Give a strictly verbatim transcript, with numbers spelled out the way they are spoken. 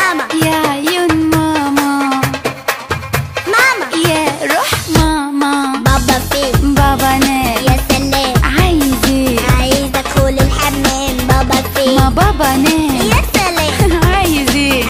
ماما يا عيون ماما. ماما يا روح ماما. بابا فين؟ بابا نام. يا سلام. عايز ايه؟ عايز ادخل الحمام. بابا فين؟ ما بابا نام.